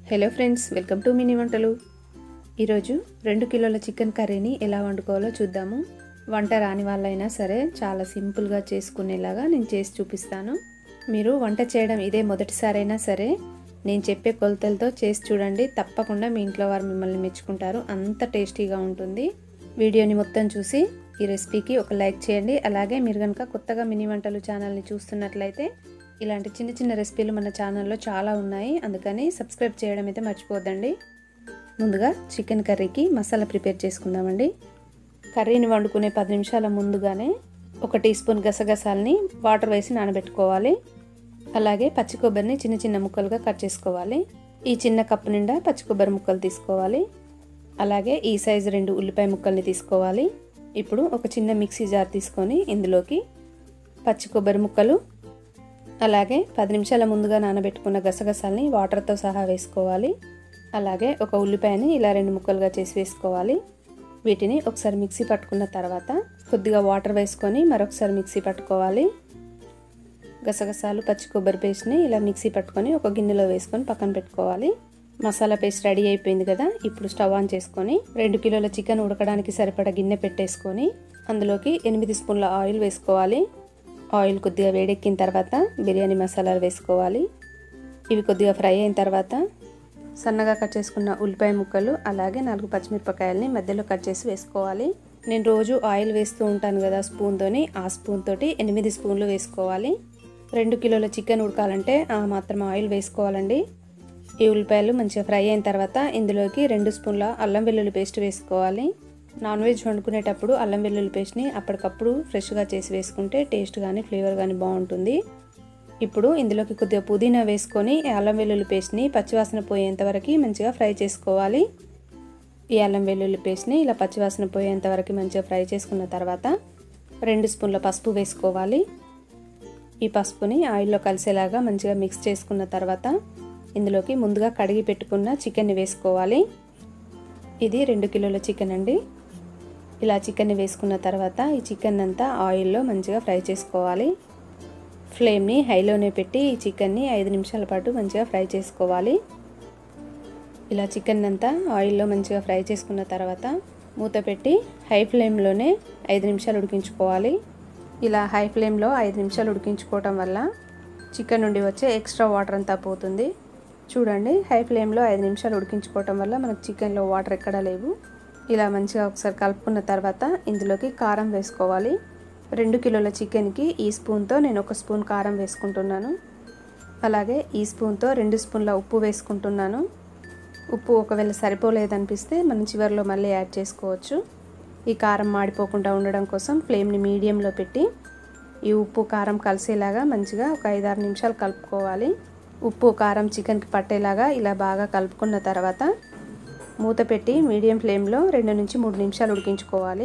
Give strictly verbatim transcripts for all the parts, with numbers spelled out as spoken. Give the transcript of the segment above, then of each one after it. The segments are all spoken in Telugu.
Hello friends, welcome to mini వంటలు. ఈరోజు రెండు కిలోల చికెన్ కర్రీని ఎలా వండుకోవాలో చూద్దాము. వంట రాని వాళ్ళైనా సరే చాలా సింపుల్గా చేసుకునేలాగా నేను చేసి చూపిస్తాను. మీరు వంట చేయడం ఇదే మొదటిసారైనా సరే నేను చెప్పే కొలతలతో చేసి చూడండి. తప్పకుండా మీ ఇంట్లో వారు మిమ్మల్ని మెచ్చుకుంటారు. అంత టేస్టీగా ఉంటుంది. వీడియోని మొత్తం చూసి ఈ రెసిపీకి ఒక లైక్ చేయండి. అలాగే మీరు కనుక కొత్తగా మినీ వంటలు ఛానల్ని చూస్తున్నట్లయితే ఇలాంటి చిన్న చిన్న రెసిపీలు మన ఛానల్లో చాలా ఉన్నాయి, అందుకని సబ్స్క్రైబ్ చేయడం అయితే మర్చిపోద్దండి. ముందుగా చికెన్ కర్రీకి మసాలా ప్రిపేర్ చేసుకుందామండి. కర్రీని వండుకునే పది నిమిషాల ముందుగానే ఒక టీ స్పూన్ గసగసాలని వాటర్ వేసి నానబెట్టుకోవాలి. అలాగే పచ్చి కొబ్బరిని చిన్న చిన్న ముక్కలుగా కట్ చేసుకోవాలి. ఈ చిన్న కప్పు నిండా పచ్చి కొబ్బరి ముక్కలు తీసుకోవాలి. అలాగే ఈ సైజు రెండు ఉల్లిపాయ ముక్కల్ని తీసుకోవాలి. ఇప్పుడు ఒక చిన్న మిక్సీ జార్ తీసుకొని ఇందులోకి పచ్చి కొబ్బరి ముక్కలు, అలాగే పది నిమిషాల ముందుగా నానబెట్టుకున్న గసగసాలని వాటర్తో సహా వేసుకోవాలి. అలాగే ఒక ఉల్లిపాయని ఇలా రెండు ముక్కలుగా చేసి వేసుకోవాలి. వీటిని ఒకసారి మిక్సీ పట్టుకున్న తర్వాత కొద్దిగా వాటర్ వేసుకొని మరొకసారి మిక్సీ పట్టుకోవాలి. గసగసాలు పచ్చి కొబ్బరి పేస్ట్ని ఇలా మిక్సీ పట్టుకొని ఒక గిన్నెలో వేసుకొని పక్కన పెట్టుకోవాలి. మసాలా పేస్ట్ రెడీ అయిపోయింది కదా. ఇప్పుడు స్టవ్ ఆన్ చేసుకొని రెండు కిలోల చికెన్ ఉడకడానికి సరిపడా గిన్నె పెట్టేసుకొని అందులోకి ఎనిమిది స్పూన్ల ఆయిల్ వేసుకోవాలి. ఆయిల్ కొద్దిగా వేడెక్కిన తర్వాత బిర్యానీ మసాలాలు వేసుకోవాలి. ఇవి కొద్దిగా ఫ్రై అయిన తర్వాత సన్నగా కట్ చేసుకున్న ఉల్లిపాయ ముక్కలు, అలాగే నాలుగు పచ్చిమిరపకాయలని మధ్యలో కట్ చేసి వేసుకోవాలి. నేను రోజు ఆయిల్ వేస్తూ ఉంటాను కదా స్పూన్తోని, ఆ స్పూన్ తోటి ఎనిమిది స్పూన్లు వేసుకోవాలి. రెండు కిలోల చికెన్ ఉడకాలంటే ఆ మాత్రం ఆయిల్ వేసుకోవాలండి. ఈ ఉల్లిపాయలు మంచిగా ఫ్రై అయిన తర్వాత ఇందులోకి రెండు స్పూన్ల అల్లం వెల్లుల్లి పేస్ట్ వేసుకోవాలి. నాన్ వెజ్ వండుకునేటప్పుడు అల్లం వెల్లుల్లి పేస్ట్ని అప్పటికప్పుడు ఫ్రెష్గా చేసి వేసుకుంటే టేస్ట్ కానీ ఫ్లేవర్ కానీ బాగుంటుంది. ఇప్పుడు ఇందులోకి కొద్దిగా పుదీనా వేసుకొని అల్లం వెల్లుల్లి పేస్ట్ని పచ్చివాసన పోయేంత వరకు మంచిగా ఫ్రై చేసుకోవాలి. ఈ అల్లం వెల్లుల్లి పేస్ట్ని ఇలా పచ్చివాసన పోయేంత వరకు మంచిగా ఫ్రై చేసుకున్న తర్వాత రెండు స్పూన్ల పసుపు వేసుకోవాలి. ఈ పసుపుని ఆయిల్లో కలిసేలాగా మంచిగా మిక్స్ చేసుకున్న తర్వాత ఇందులోకి ముందుగా కడిగి పెట్టుకున్న చికెన్ని వేసుకోవాలి. ఇది రెండు కిలోల చికెన్ అండి. ఇలా చికెన్ని వేసుకున్న తర్వాత ఈ చికెన్ అంతా ఆయిల్లో మంచిగా ఫ్రై చేసుకోవాలి. ఫ్లేమ్ని హైలోనే పెట్టి ఈ చికెన్ని ఐదు నిమిషాల పాటు మంచిగా ఫ్రై చేసుకోవాలి. ఇలా చికెన్ అంతా ఆయిల్లో మంచిగా ఫ్రై చేసుకున్న తర్వాత మూత పెట్టి హై ఫ్లేమ్లోనే ఐదు నిమిషాలు ఉడికించుకోవాలి. ఇలా హై ఫ్లేమ్లో ఐదు నిమిషాలు ఉడికించుకోవటం వల్ల చికెన్ నుండి వచ్చే ఎక్స్ట్రా వాటర్ అంతా పోతుంది. చూడండి, హై ఫ్లేమ్లో ఐదు నిమిషాలు ఉడికించుకోవటం వల్ల మనకు చికెన్లో వాటర్ ఎక్కడా లేవు. ఇలా మంచిగా ఒకసారి కలుపుకున్న తర్వాత ఇందులోకి కారం వేసుకోవాలి. రెండు కిలోల చికెన్కి ఈ స్పూన్తో నేను ఒక స్పూన్ కారం వేసుకుంటున్నాను. అలాగే ఈ స్పూన్తో రెండు స్పూన్ల ఉప్పు వేసుకుంటున్నాను. ఉప్పు ఒకవేళ సరిపోలేదనిపిస్తే మనం చివరిలో మళ్ళీ యాడ్ చేసుకోవచ్చు. ఈ కారం మాడిపోకుండా ఉండడం కోసం ఫ్లేమ్ని మీడియంలో పెట్టి ఈ ఉప్పు కారం కలిసేలాగా మంచిగా ఒక ఐదారు నిమిషాలు కలుపుకోవాలి. ఉప్పు కారం చికెన్కి పట్టేలాగా ఇలా బాగా కలుపుకున్న తర్వాత మూత పెట్టి మీడియం ఫ్లేమ్లో రెండు నుంచి మూడు నిమిషాలు ఉడికించుకోవాలి.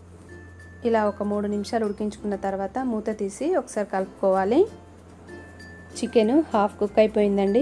ఇలా ఒక మూడు నిమిషాలు ఉడికించుకున్న తర్వాత మూత తీసి ఒకసారి కలుపుకోవాలి. చికెన్ హాఫ్ కుక్ అయిపోయిందండి.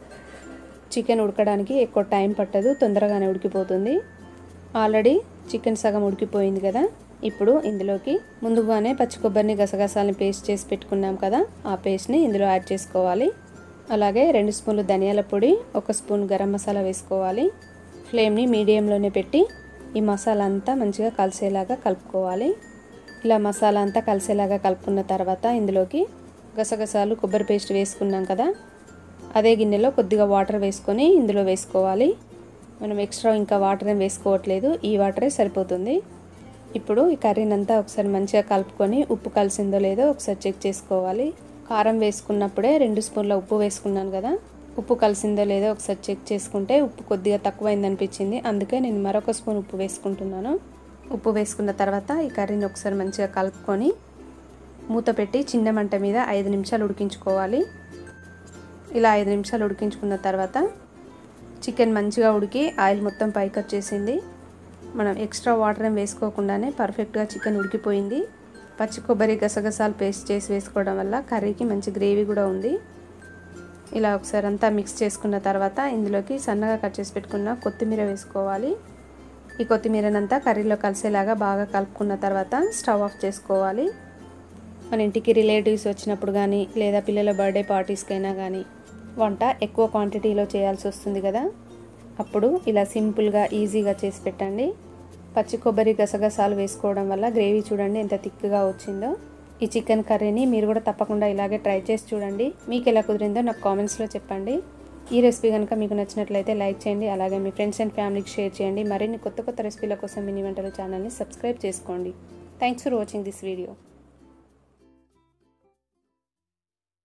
చికెన్ ఉడకడానికి ఎక్కువ టైం పట్టదు, తొందరగానే ఉడికిపోతుంది. ఆల్రెడీ చికెన్ సగం ఉడికిపోయింది కదా. ఇప్పుడు ఇందులోకి ముందుగానే పచ్చి కొబ్బరిని గసగసాలని పేస్ట్ చేసి పెట్టుకున్నాం కదా, ఆ పేస్ట్ని ఇందులో యాడ్ చేసుకోవాలి. అలాగే రెండు స్పూన్లు ధనియాల పొడి, ఒక స్పూన్ గరం మసాలా వేసుకోవాలి. ఫ్లేమ్ని మీడియంలోనే పెట్టి ఈ మసాలా అంతా మంచిగా కలిసేలాగా కలుపుకోవాలి. ఇలా మసాలా అంతా కలిసేలాగా కలుపుకున్న తర్వాత ఇందులోకి గసగసాలు కొబ్బరి పేస్ట్ వేసుకున్నాం కదా, అదే గిన్నెలో కొద్దిగా వాటర్ వేసుకొని ఇందులో వేసుకోవాలి. మనం ఎక్స్ట్రా ఇంకా వాటర్ ఏం వేసుకోవట్లేదు, ఈ వాటరే సరిపోతుంది. ఇప్పుడు ఈ కర్రీని అంతా ఒకసారి మంచిగా కలుపుకొని ఉప్పు కలిసిందో లేదో ఒకసారి చెక్ చేసుకోవాలి. కారం వేసుకున్నప్పుడే రెండు స్పూన్ల ఉప్పు వేసుకున్నాను కదా, ఉప్పు కలిసిందో లేదో ఒకసారి చెక్ చేసుకుంటే ఉప్పు కొద్దిగా తక్కువైంది అనిపించింది, అందుకే నేను మరొక స్పూన్ ఉప్పు వేసుకుంటున్నాను. ఉప్పు వేసుకున్న తర్వాత ఈ కర్రీని ఒకసారి మంచిగా కలుపుకొని మూత పెట్టి చిన్న మంట మీద ఐదు నిమిషాలు ఉడికించుకోవాలి. ఇలా ఐదు నిమిషాలు ఉడికించుకున్న తర్వాత చికెన్ మంచిగా ఉడికి ఆయిల్ మొత్తం పైకి వచ్చేసింది. మనం ఎక్స్ట్రా వాటర్ ఏం వేసుకోకుండానే పర్ఫెక్ట్గా చికెన్ ఉడికిపోయింది. పచ్చి కొబ్బరి గసగసాలు పేస్ట్ చేసి వేసుకోవడం వల్ల కర్రీకి మంచి గ్రేవీ కూడా ఉంది. ఇలా ఒకసారి అంతా మిక్స్ చేసుకున్న తర్వాత ఇందులోకి సన్నగా కట్ చేసి పెట్టుకున్న కొత్తిమీర వేసుకోవాలి. ఈ కొత్తిమీరనంతా కర్రీలో కలిసేలాగా బాగా కలుపుకున్న తర్వాత స్టవ్ ఆఫ్ చేసుకోవాలి. మన ఇంటికి రిలేటివ్స్ వచ్చినప్పుడు కానీ లేదా పిల్లల బర్త్డే పార్టీస్కైనా కానీ వంట ఎక్కువ క్వాంటిటీలో చేయాల్సి వస్తుంది కదా, అప్పుడు ఇలా సింపుల్గా ఈజీగా చేసి పెట్టండి. పచ్చి కొబ్బరి గసగసాలు వేసుకోవడం వల్ల గ్రేవీ చూడండి ఎంత థిక్గా వచ్చిందో. ఈ చికెన్ కర్రీని మీరు కూడా తప్పకుండా ఇలాగే ట్రై చేసి చూడండి. మీకు ఎలా కుదిరిందో నాకు కామెంట్స్లో చెప్పండి. ఈ రెసిపీ కనుక మీకు నచ్చినట్లయితే లైక్ చేయండి, అలాగే మీ ఫ్రెండ్స్ అండ్ ఫ్యామిలీకి షేర్ చేయండి. మరిన్ని కొత్త కొత్త రెసిపీల కోసం మినీ వంటలు ఛానల్ని సబ్స్క్రైబ్ చేసుకోండి. Thanks for watching this video.